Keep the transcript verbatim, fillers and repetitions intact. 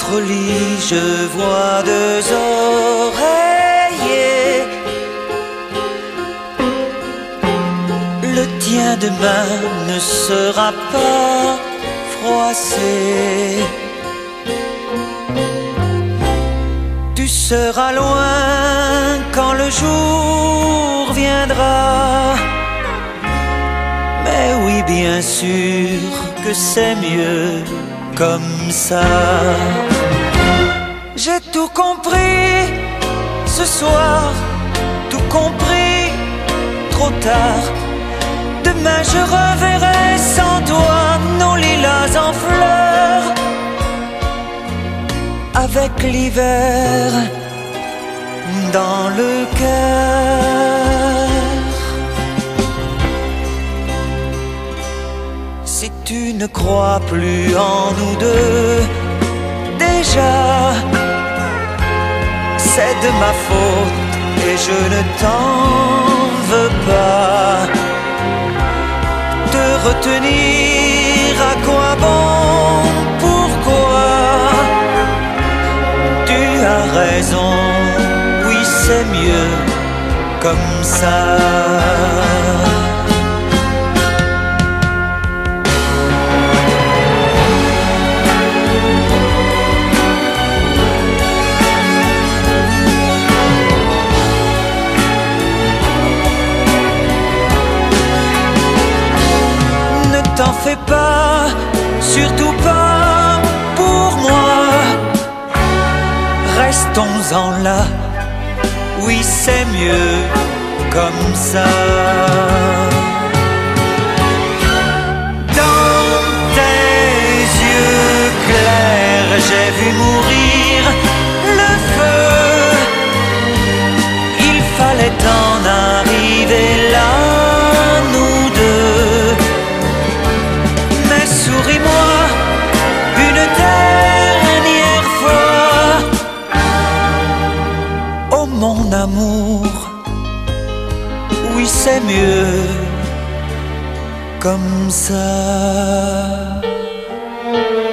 notre lit, je vois deux oreillers. Le tien demain ne sera pas froissé. Tu seras loin quand le jour viendra. Mais oui, bien sûr que c'est mieux comme ça. J'ai tout compris ce soir, tout compris trop tard. Demain je reverrai sans toi nos lilas en fleurs, avec l'hiver dans le cœur. Si tu ne crois plus en nous deux, déjà c'est de ma faute et je ne t'en veux pas. Te retenir, à quoi bon, pourquoi? Tu as raison, oui c'est mieux comme ça. T'en fais pas, surtout pas pour moi. Restons-en là, oui c'est mieux comme ça. Dans tes yeux clairs, j'ai vu mourir le feu. Il fallait en arriver là, nous deux. Souris-moi une dernière fois. Oh mon amour, oui c'est mieux comme ça.